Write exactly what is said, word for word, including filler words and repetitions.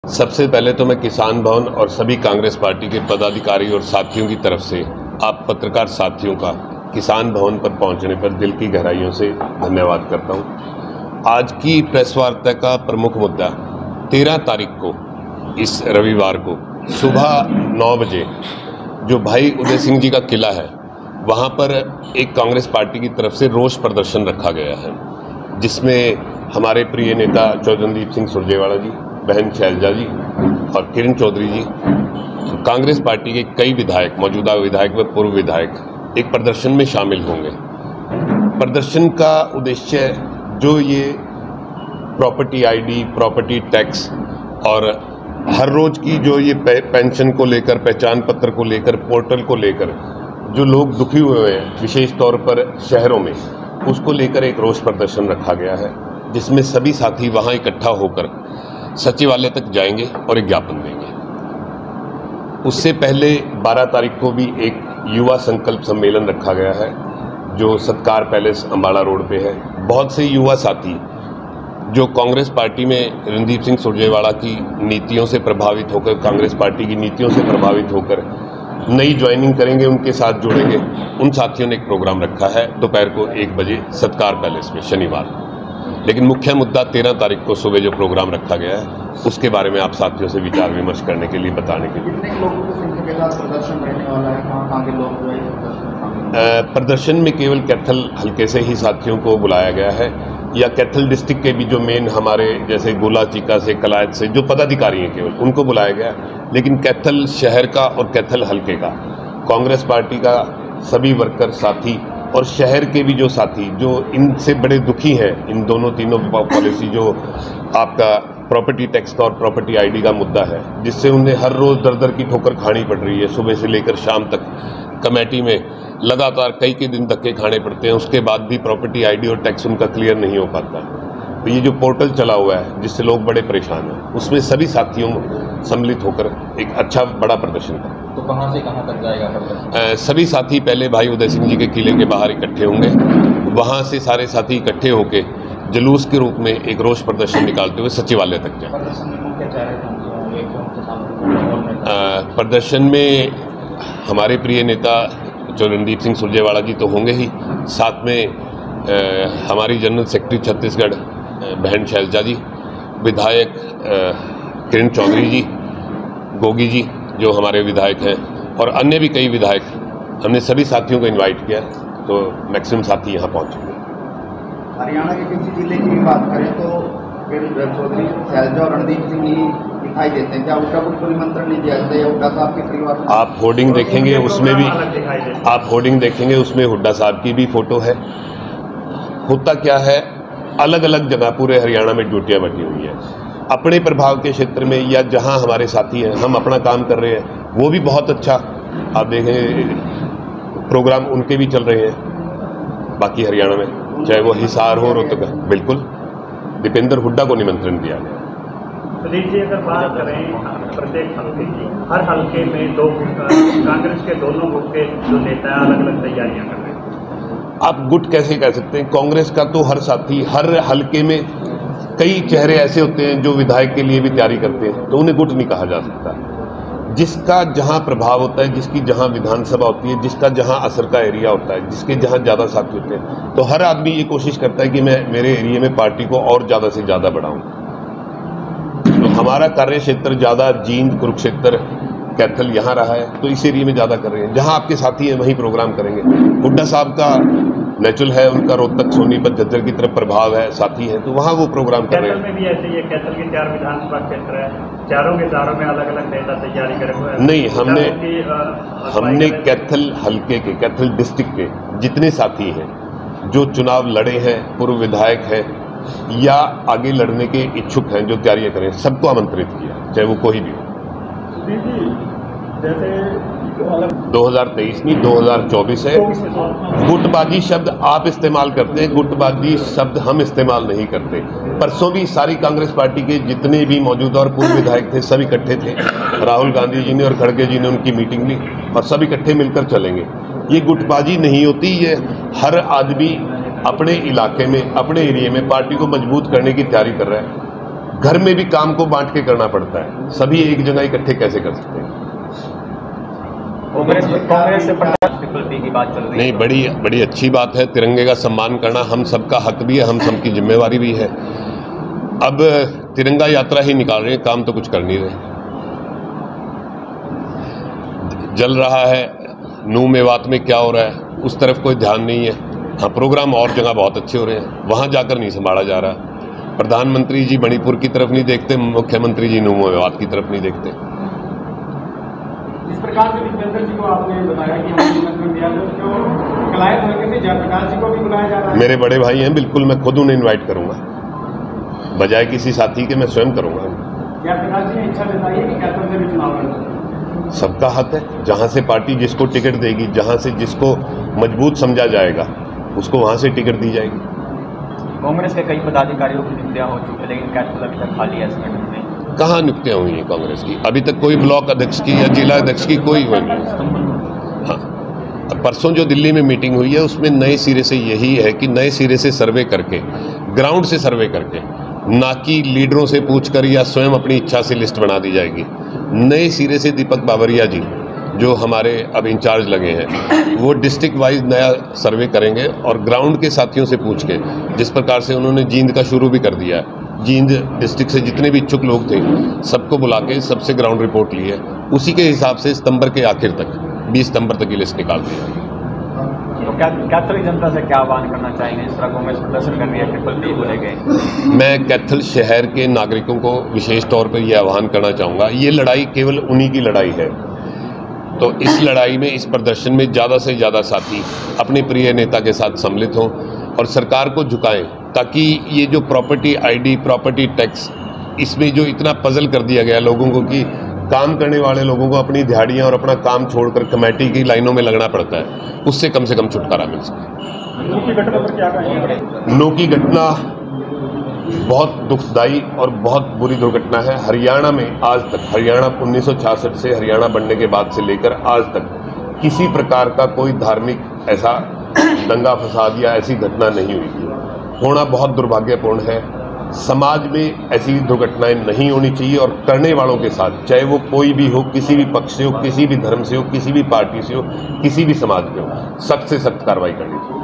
सबसे पहले तो मैं किसान भवन और सभी कांग्रेस पार्टी के पदाधिकारी और साथियों की तरफ से आप पत्रकार साथियों का किसान भवन पर पहुंचने पर दिल की गहराइयों से धन्यवाद करता हूं। आज की प्रेस वार्ता का प्रमुख मुद्दा तेरह तारीख को इस रविवार को सुबह नौ बजे जो भाई उदय सिंह जी का किला है वहां पर एक कांग्रेस पार्टी की तरफ से रोष प्रदर्शन रखा गया है, जिसमें हमारे प्रिय नेता चौधरी सिंह सुरजेवाला जी, बहन शैलजा जी और किरण चौधरी जी, कांग्रेस पार्टी के कई विधायक, मौजूदा विधायक व पूर्व विधायक एक प्रदर्शन में शामिल होंगे। प्रदर्शन का उद्देश्य जो ये प्रॉपर्टी आईडी, प्रॉपर्टी टैक्स और हर रोज की जो ये पेंशन को लेकर, पहचान पत्र को लेकर, पोर्टल को लेकर जो लोग दुखी हुए हैं विशेष तौर पर शहरों में, उसको लेकर एक रोष प्रदर्शन रखा गया है, जिसमें सभी साथी वहां इकट्ठा होकर सचिवालय तक जाएंगे और एक ज्ञापन देंगे। उससे पहले बारह तारीख को भी एक युवा संकल्प सम्मेलन रखा गया है जो सत्कार पैलेस अम्बाड़ा रोड पे है। बहुत से युवा साथी जो कांग्रेस पार्टी में रणदीप सिंह सुरजेवाला की नीतियों से प्रभावित होकर, कांग्रेस पार्टी की नीतियों से प्रभावित होकर नई ज्वाइनिंग करेंगे, उनके साथ जुड़ेंगे, उन साथियों ने एक प्रोग्राम रखा है दोपहर को एक बजे सत्कार पैलेस में शनिवार। लेकिन मुख्य मुद्दा तेरह तारीख को सुबह जो प्रोग्राम रखा गया है उसके बारे में आप साथियों से विचार विमर्श करने के लिए, बताने के लिए। कितने लोगों की संख्या के साथ प्रदर्शन रहने वाला है? कहाँ कहाँ के लोग जो है प्रदर्शन में केवल कैथल हल्के से ही साथियों को बुलाया गया है, या कैथल डिस्ट्रिक्ट के भी जो मेन हमारे जैसे गोला चीका से, कलायत से जो पदाधिकारी हैं केवल उनको बुलाया गया। लेकिन कैथल शहर का और कैथल हल्के का कांग्रेस पार्टी का सभी वर्कर साथी और शहर के भी जो साथी जो इनसे बड़े दुखी हैं, इन दोनों तीनों पॉलिसी जो आपका प्रॉपर्टी टैक्स का और प्रॉपर्टी आईडी का मुद्दा है, जिससे उन्हें हर रोज दर दर की ठोकर खानी पड़ रही है। सुबह से लेकर शाम तक कमेटी में लगातार कई के दिन धक्के खाने पड़ते हैं, उसके बाद भी प्रॉपर्टी आईडी और टैक्स उनका क्लियर नहीं हो पाता। तो ये जो पोर्टल चला हुआ है जिससे लोग बड़े परेशान हैं, उसमें सभी साथियों सम्मिलित होकर एक अच्छा बड़ा प्रदर्शन करें। तो कहाँ से कहाँ तक जाएगा प्रदर्शन? सभी साथी पहले भाई उदय सिंह जी के किले के बाहर इकट्ठे होंगे, वहाँ से सारे साथी इकट्ठे होकर जुलूस के रूप में एक रोष प्रदर्शन निकालते हुए सचिवालय तक जाए। प्रदर्शन में हमारे प्रिय नेता जो रणदीप सिंह सुरजेवाला जी तो होंगे ही, साथ में आ, हमारी जनरल सेक्रेटरी छत्तीसगढ़ बहन शैलजा जी, विधायक किरण चौधरी जी, गोगी जी जो हमारे विधायक हैं, और अन्य भी कई विधायक। हमने सभी साथियों को इनवाइट किया, तो मैक्सिमम साथी यहाँ पहुँचेंगे। हरियाणा के किसी जिले की भी बात करें तो किरण चौधरी, शैलजा और रणदीप सिंह ही दिखाई देते हैं। क्या उनका कोई निमंत्रण नहीं दिया जाता है? हुड्डा साहब के परिवार, आप होर्डिंग देखेंगे उसमें भी आप होर्डिंग देखेंगे उसमें हुड्डा साहब की भी फोटो है। होता क्या है, अलग अलग जगह पूरे हरियाणा में ड्यूटियां बटी हुई है। अपने प्रभाव के क्षेत्र में या जहां हमारे साथी हैं, हम अपना काम कर रहे हैं, वो भी बहुत अच्छा आप देखें प्रोग्राम उनके भी चल रहे हैं बाकी हरियाणा में, चाहे वो हिसार हो, रोहतक। बिल्कुल दीपेंद्र हुड्डा को निमंत्रण दिया गया। प्रदीप जी, अगर बात करें प्रत्येक हल्के की, हर हल्के में दो कांग्रेस के दोनों गुट के जो नेता अलग अलग तैयारियां कर रहे हैं। आप गुट कैसे कह सकते हैं? कांग्रेस का तो हर साथी हर हल्के में कई चेहरे ऐसे होते हैं जो विधायक के लिए भी तैयारी करते हैं, तो उन्हें गुट नहीं कहा जा सकता। जिसका जहां प्रभाव होता है, जिसकी जहां विधानसभा होती है, जिसका जहां असर का एरिया होता है, जिसके जहां ज़्यादा साथी होते हैं, तो हर आदमी ये कोशिश करता है कि मैं मेरे एरिया में पार्टी को और ज़्यादा से ज़्यादा बढ़ाऊं। तो हमारा कार्य क्षेत्र ज़्यादा जींद, कुरुक्षेत्र, कैथल यहाँ रहा है, तो इस एरिया में ज़्यादा कर रहे हैं। जहाँ आपके साथी हैं वहीं प्रोग्राम करेंगे। हुड्डा साहब का नेचुरल है, उनका रोहतक, सोनीपत, झज्जर की तरफ प्रभाव है, साथी हैं, तो वहाँ वो प्रोग्राम कर रहे हैं। कैथल में भी ऐसे ही है, कैथल के चार विधानसभा क्षेत्र है, चारों के चारों में अलग अलग नेता तैयारी करे हुए हैं। नहीं, हमने हमने कैथल हल्के के, कैथल डिस्ट्रिक्ट के जितने साथी हैं जो चुनाव लड़े हैं, पूर्व विधायक हैं या आगे लड़ने के इच्छुक हैं, जो तैयारियां करें, सबको आमंत्रित किया, चाहे वो कोई भी हो। जैसे दो हज़ार तेईस नहीं, दो हज़ार चौबीस है। गुटबाजी शब्द आप इस्तेमाल करते हैं, गुटबाजी शब्द हम इस्तेमाल नहीं करते। परसों भी सारी कांग्रेस पार्टी के जितने भी मौजूदा और पूर्व विधायक थे सब इकट्ठे थे। राहुल गांधी जी ने और खड़गे जी ने उनकी मीटिंग ली और सब इकट्ठे मिलकर चलेंगे। ये गुटबाजी नहीं होती, ये हर आदमी अपने इलाके में, अपने एरिया में पार्टी को मजबूत करने की तैयारी कर रहा है। घर में भी काम को बांट के करना पड़ता है, सभी एक जगह इकट्ठे कैसे कर सकते हैं। कांग्रेस कांग्रेस से ट्रिपल पी की बात चल रही है। नहीं, बड़ी बड़ी अच्छी बात है। तिरंगे का सम्मान करना हम सबका हक भी है, हम सबकी जिम्मेवारी भी है। अब तिरंगा यात्रा ही निकाल रहे हैं, काम तो कुछ कर नहीं रहे। जल रहा है, नू मेवात में क्या हो रहा है उस तरफ कोई ध्यान नहीं है। हाँ, प्रोग्राम और जगह बहुत अच्छे हो रहे हैं, वहाँ जाकर नहीं संभाला जा रहा। प्रधानमंत्री जी मणिपुर की तरफ नहीं देखते, मुख्यमंत्री जी नू मेवात की तरफ नहीं देखते। इस प्रकार से विजेंद्र जी को आपने बताया कि हम निमंत्रण दिया है, तो कलायत हल्के से जयप्रकाश जी को भी बुलाया जा रहा है। मेरे बड़े भाई हैं, बिल्कुल मैं खुद उन्हें इन्वाइट करूंगा, बजाय किसी साथी के मैं स्वयं करूंगा। जयप्रकाश जी ने इच्छा जताई है कि कैथल से भी चुनाव लड़ें। सबका हक है, जहां से पार्टी जिसको टिकट देगी, जहां से जिसको मजबूत समझा जाएगा उसको वहां से टिकट दी जाएगी। कांग्रेस के कई पदाधिकारियों की नियुक्तियां हो चुकी है, लेकिन कैथल अभी तक खाली है संगठन में। कहाँ नियुक्तियां हुई हैं कांग्रेस की? अभी तक कोई ब्लॉक अध्यक्ष की या जिला अध्यक्ष की कोई हुई नहीं। हाँ, परसों जो दिल्ली में मीटिंग हुई है उसमें नए सिरे से यही है कि नए सिरे से सर्वे करके, ग्राउंड से सर्वे करके, ना कि लीडरों से पूछकर या स्वयं अपनी इच्छा से लिस्ट बना दी जाएगी। नए सिरे से दीपक बावरिया जी जो हमारे अब इंचार्ज लगे हैं, वो डिस्ट्रिक्ट वाइज नया सर्वे करेंगे और ग्राउंड के साथियों से पूछ के, जिस प्रकार से उन्होंने जींद का शुरू भी कर दिया है, जींद डिस्ट्रिक्ट से जितने भी इच्छुक लोग थे सबको बुला के सबसे ग्राउंड रिपोर्ट ली है, उसी के हिसाब से सितंबर के आखिर तक, बीस सितंबर तक की लिस्ट निकाल दी जाएगी। तो क्या कैथल जनता से क्या आह्वान करना चाहेंगे? इस तरह कांग्रेस प्रदर्शन कर रही है ट्रिपल पी को लेकर। मैं कैथल शहर के नागरिकों को विशेष तौर पर यह आह्वान करना चाहूँगा, ये लड़ाई केवल उन्हीं की लड़ाई है, तो इस लड़ाई में, इस प्रदर्शन में ज़्यादा से ज़्यादा साथी अपने प्रिय नेता के साथ सम्मिलित हों और सरकार को झुकाएं, ताकि ये जो प्रॉपर्टी आईडी, प्रॉपर्टी टैक्स, इसमें जो इतना पजल कर दिया गया लोगों को कि काम करने वाले लोगों को अपनी दिहाड़ियाँ और अपना काम छोड़कर कमेटी की लाइनों में लगना पड़ता है, उससे कम से कम छुटकारा मिल सके। नू की घटना पर क्या कहेंगे? नू की घटना बहुत दुखदाई और बहुत बुरी दुर्घटना है। हरियाणा में आज तक, हरियाणा उन्नीस सौ छियासठ से हरियाणा बनने के बाद से लेकर आज तक किसी प्रकार का कोई धार्मिक ऐसा दंगा फसाद या ऐसी घटना नहीं हुई थी। होना बहुत दुर्भाग्यपूर्ण है। समाज में ऐसी दुर्घटनाएं नहीं होनी चाहिए और करने वालों के साथ, चाहे वो कोई भी हो, किसी भी पक्ष से हो, किसी भी धर्म से हो, किसी भी पार्टी से हो, किसी भी समाज में हो, सख्त से सख्त कार्रवाई करनी चाहिए।